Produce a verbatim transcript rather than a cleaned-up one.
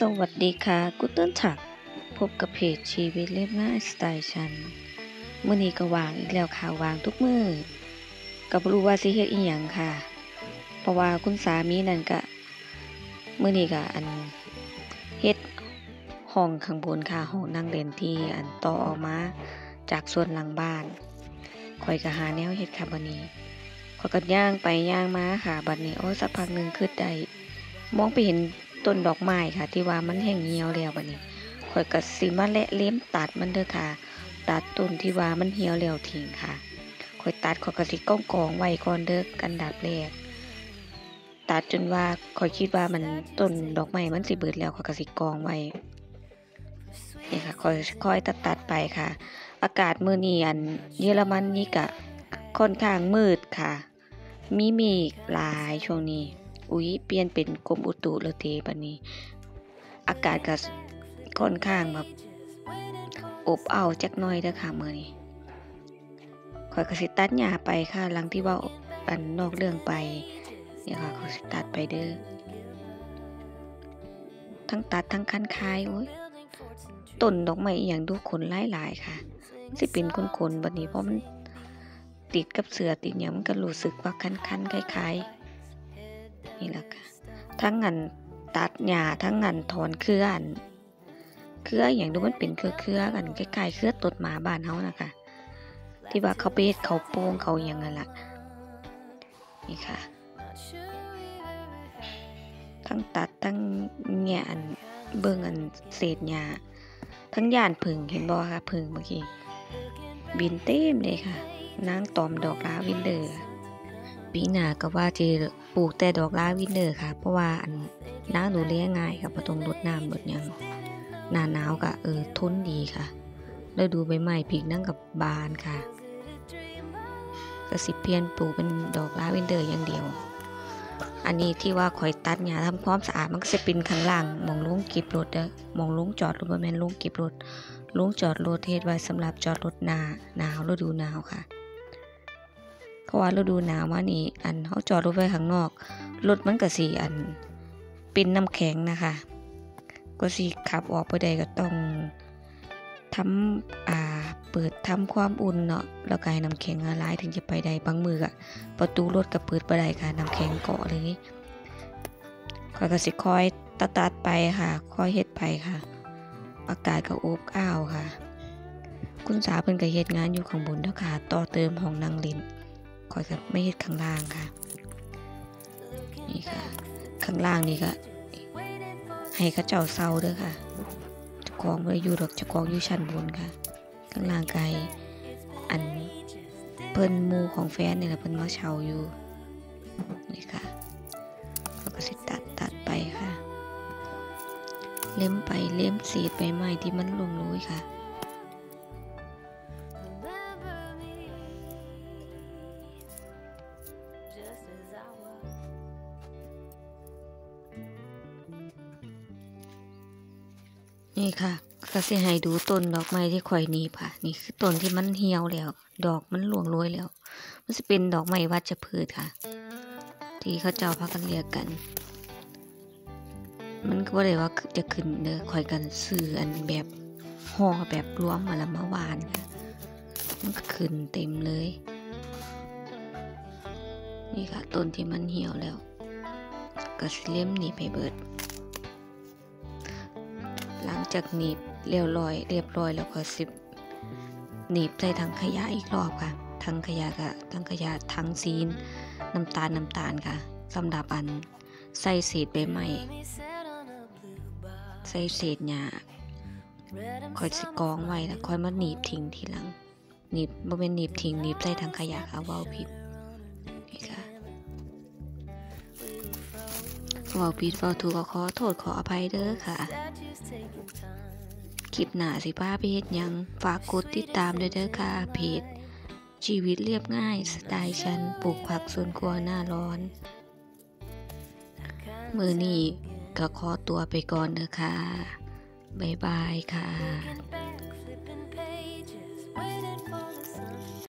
สวัสดีค่ะกูเติ้ลถักพบกับเพจชีวิตเรียบง่ายสไตล์ฉันมื้อนี้ก็ว่างอีกแล้วค่ะว่างทุกมื้อก็บ่รู้ว่าสิเฮ็ดอีหยังค่ะเพราะว่าคุณสามีนั่นก็มื้อนี้ก็อันเฮ็ดห้องข้างบนค่ะห้องนั่งเล่นที่อันต่อออกมาจากส่วนหลังบ้านข้อยก็หาแนวเฮ็ดค่ะบัดนี้ข้อยก็ย่างไปย่างมาค่ะบัดนี้โอ้สักพักนึงคิดได้มองไปเห็นต้นดอกไม้ค่ะที่ว่ามันแห้งเหี่ยวแล้วบัดนี้ข้อยก็สิมาและเล็มตัดมันเด้อค่ะตัดต้นที่ว่ามันเหี่ยวแล้วทิ้งค่ะข้อยตัดข้อยก็สิกองๆไว้ก่อนเด้ออันดับแรกตัดจนว่าข้อยคิดว่ามันต้นดอกไม้มันสิเบิดแล้วข้อยก็สิกองไว้นี่ค่ะค่อยค่อยตัดๆไปค่ะอากาศมื้อนี้อันเยอรมันนี่ก็ค่อนข้างมืดค่ะมีเมฆหลายช่วงนี้อุ๊ยเปลี่ยนเป็นกรมอุตุแล้วเด้บัดนี้อากาศก็ค่อนข้างแบบอบอ้าวจักหน่อยเด้อค่ะมื้อนี้ข้อยก็สิตัดหญ้าไปค่ะหลังที่เว้าอันนอกเรื่องไปนี่ค่ะข้อยสิตัดไปเด้อทั้งตัดทั้งคันคายโอ๊ยต้นดอกไม้อีหยังดูขนหลายๆค่ะสิเป็นขนๆบัดนี้เพราะมันติดกับเสื้อติดหยังมันก็รู้สึกว่าคันๆคล้ายๆนี่ล่ะค่ะทั้งอันตัดหญ้าทั้งอันถอนเครืออันเครืออิหยังดูมันเป็นเครือๆกันคล้ายๆเครือต้นหมาบ้านเฮาน่ะค่ะที่ว่าเขาไปเฮ็ดข้าวโป่งเขาอิหยังนั่นล่ะนี่ค่ะทั้งตัดทั้งแงะอันเบิ่งอันเศษหญ้าทั้งย่านผึ้งเห็นบ่คะผึ้งเมื่อกี้บินเต็มเลยค่ะนางตอมดอกลาวินเดอร์ปีหน้าก็ว่าสิปลูกแต่ดอกลาวินเดอร์ค่ะเพราะว่าอันนางดูแลง่ายค่ะบ่ต้องรดน้ำรดหยังหน้าหนาวก็เออทนดีค่ะฤดูใบไม้ผลินางก็บานค่ะก็สิเปลี่ยนปลูกเป็นดอกลาวินเดอร์อย่างเดียวอันนี้ที่ว่าข่อยตัดหญ้าทำความสะอาดมันก็สิเป็นข้างล่างหม้องลงเก็บรถเด้อหม้องลงจอดรถบ่แม่นลงเก็บรถลงจอดรถเฮ็ดไว้สำหรับจอดรถหน้าหนาวฤดูหนาวค่ะเพราะว่าฤดูหนาวมานี่อันเฮาจอดรถไว้ข้างนอกรถมันก็สิอันเป็นน้ำแข็งนะคะก็สิขับออกไปได้ก็ต้องทำอ่าเปิดทำความอุ่นเนาะแล้วก็ให้น้ำแข็งละลายถึงจะไปได้บางมื้อก็ประตูรถก็เปิดบ่ได้ค่ะน้ำแข็งเกาะเลยข้อยก็สิคอยตัดๆไปค่ะคอยเฮ็ดไปค่ะอากาศก็อบอ้าวค่ะคุณสาเพิ่นก็เฮ็ดงานอยู่ข้างบนเด้อค่ะต่อเติมห้องนั่งเล่นข้อยก็ไม่เฮ็ดข้างล่างค่ะนี่ค่ะข้างล่างนี่ก็ให้เขาเจ้าเซาเด้อค่ะเจ้าของบ่ได้อยู่ดอกเจ้าของอยู่ชั้นบนค่ะข้างล่างไกลอันเพิ่นหมู่ของแฟนนี่แหละเพิ่นมาเช่าอยู่นี่ค่ะเขาก็สิตัดตัดไปค่ะเล็มไปเล็มเศษใบไม้ที่มันร่วงโรยค่ะนี่ค่ะก็สิให้ดูต้นดอกไม้ที่ข่อยหนีบค่ะนี่คือต้นที่มันเหี่ยวแล้วดอกมันร่วงโรยแล้วมันสิเป็นดอกไม้วัชพืชค่ะที่เขาเจ้าพากันเรียกกันมันก็บ่ได้ว่าจะขึ้นเด้อข่อยกันซื้ออันแบบห่อแบบรวมมาแล้วมาหวานค่ะมันก็ขึ้นเต็มเลยนี่ค่ะต้นที่มันเหี่ยวแล้วก็สิเล่มหนีบให้เบิดหลังจากหนีบเรียบร้อยเรียบร้อยแล้วก็สิหนีบใส่ถังขยะอีกรอบค่ะถังขยะก็ถังขยะถังซีนน้ำตาลน้ำตาลค่ะสำหรับอันใส่เศษใบไม้ใส่เศษหญ้าค่อยสิกองไว้แล้วค่อยมาหนีบทิ้งทีหลังหนีบบ่แม่นหนีบทิ้งหนีบใส่ถังขยะค่ะเว้าผิดนี่ค่ะเว้าผิดเว้าถูกก็ขอโทษขออภัยเด้อค่ะคลิปหน้าสิพาไปเฮ็ดหยังฝากกดติดตามด้วยเด้อค่ะเพจชีวิตเรียบง่ายสไตล์ฉันปลูกผักสวนครัวหน้าร้อนมื้อนี้ก็ขอตัวไปก่อนเด้อค่ะบ๊ายบายค่ะ